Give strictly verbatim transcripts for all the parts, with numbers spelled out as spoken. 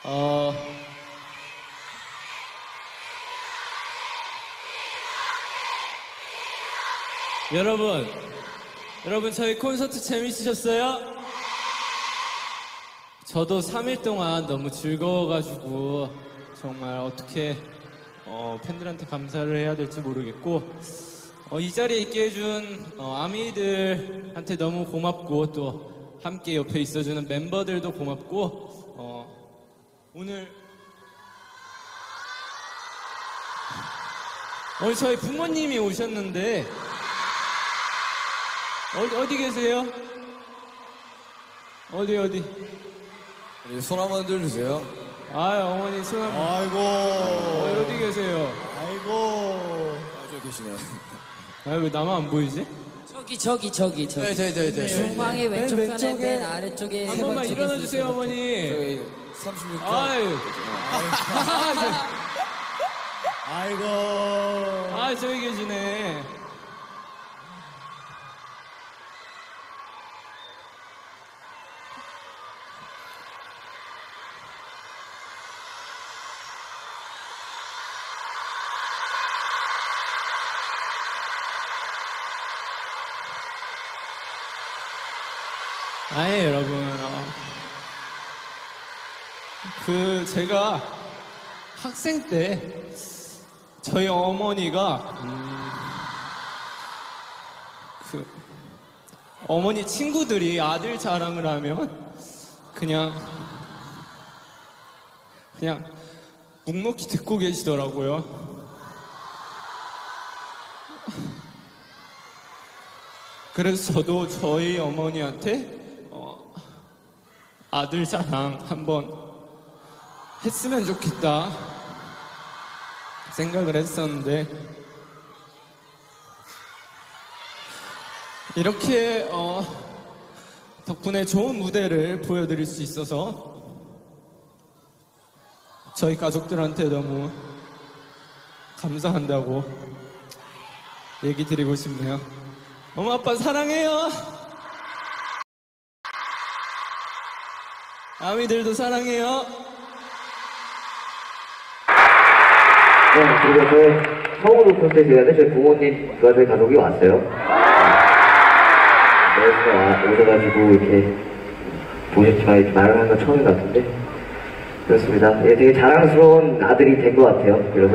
어, 여러분, 여러분 저희 콘서트 재밌으셨어요? 저도 삼 일 동안 너무 즐거워가지고 정말 어떻게 어, 팬들한테 감사를 해야 될지 모르겠고 어, 이 자리에 있게 해준 어, 아미들한테 너무 고맙고 또 함께 옆에 있어주는 멤버들도 고맙고 어, 오늘 오늘 저희 부모님이 오셨는데 어디, 어디 계세요? 어디 어디? 손 한번 들주세요. 아 어머니 손 한번. 아이고. 어, 어디 계세요? 아이고. 아, 저기 계시네요. 아 왜 나만 안 보이지? 저기 저기 저기 저기 네, 네, 네, 네. 중앙의 왼쪽 맨 편에 왼쪽에 맨 아래쪽에 한 세 번만 번째 일어나 개수 주세요 세 번째. 어머니. 저기 삼십육 번. 아유. 아이고. 아 저기 계시네. 아예 여러분 어, 그 제가 학생 때 저희 어머니가 음, 그 어머니 친구들이 아들 자랑을 하면 그냥 그냥 묵묵히 듣고 계시더라고요. 그래서 저도 저희 어머니한테 어, 아들 자랑 한번 했으면 좋겠다 생각을 했었는데 이렇게 어, 덕분에 좋은 무대를 보여드릴 수 있어서 저희 가족들한테 너무 감사한다고 얘기 드리고 싶네요. 엄마 아빠 사랑해요. 아미들도 사랑해요. 네, 그리고 저희 성우도 콘서트에 저희 부모님과 저희 가족이 왔어요. 그래서 와, 오셔가지고 이렇게 보셨지만 이렇게 말을 하는 건 처음인 것 같은데 그렇습니다. 예, 되게 자랑스러운 아들이 된 것 같아요. 그래서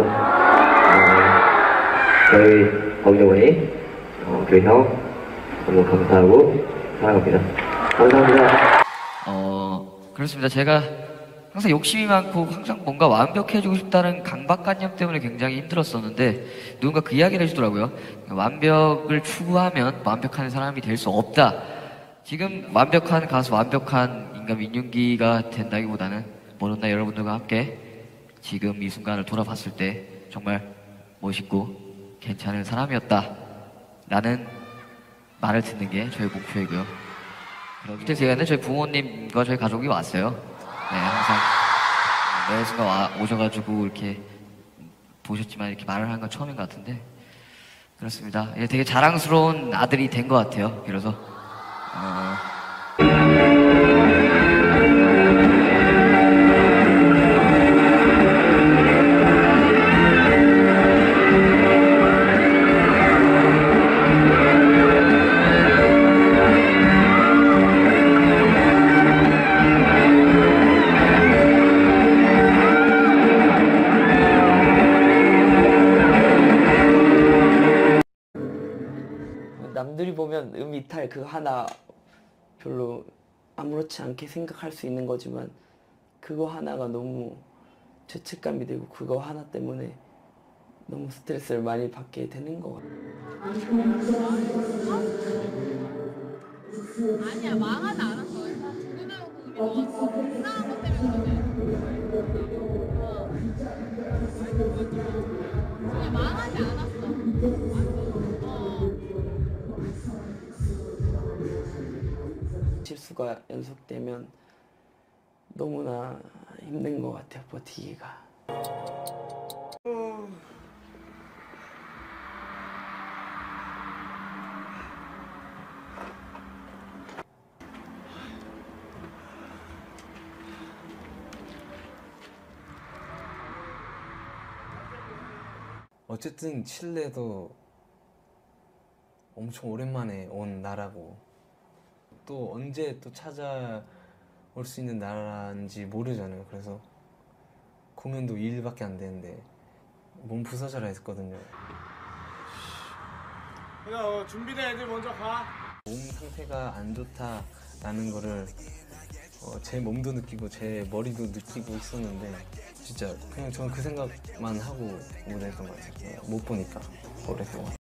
어, 저희 어머니, 어, 저희 형 너무 감사하고 사랑합니다. 감사합니다. 어 그렇습니다. 제가 항상 욕심이 많고 항상 뭔가 완벽해지고 싶다는 강박관념 때문에 굉장히 힘들었었는데 누군가 그 이야기를 해주더라고요. 완벽을 추구하면 완벽한 사람이 될 수 없다. 지금 완벽한 가수, 완벽한 인간 민윤기가 된다기보다는 모든 날 여러분들과 함께 지금 이 순간을 돌아봤을 때 정말 멋있고 괜찮은 사람이었다 라는 말을 듣는 게 저희 목표이고요. 그렇기 때문에 저희 부모님과 저희 가족이 왔어요. 네, 항상 매 순간 와, 오셔가지고 이렇게 보셨지만 이렇게 말을 하는 건 처음인 것 같은데 그렇습니다. 예, 되게 자랑스러운 아들이 된 것 같아요. 그래서 어... 남들이 보면 음이탈 그거 하나 별로 아무렇지 않게 생각할 수 있는 거지만 그거 하나가 너무 죄책감이 되고 그거 하나 때문에 너무 스트레스를 많이 받게 되는 것 같아요. 아니야, 망하지 않았어. 그대로 그 의미 좋았어. 이상한 것 때문에 그래. 어. 그냥 망하지 않았어. 어. 실수가 연속되면 너무나 힘든 것 같아요, 버티기가. 어쨌든 칠레도 엄청 오랜만에 온 나라고 또 언제 또 찾아올 수 있는 나라인지 모르잖아요. 그래서 공연도 이 일밖에 안 되는데 몸 부서져라 했거든요. 그냥 준비된 애들 먼저 가. 몸 상태가 안 좋다라는 거를 어, 제 몸도 느끼고 제 머리도 느끼고 있었는데 진짜 그냥 저는 그 생각만 하고 무대했던 것 같아요. 못 보니까 오랫동안.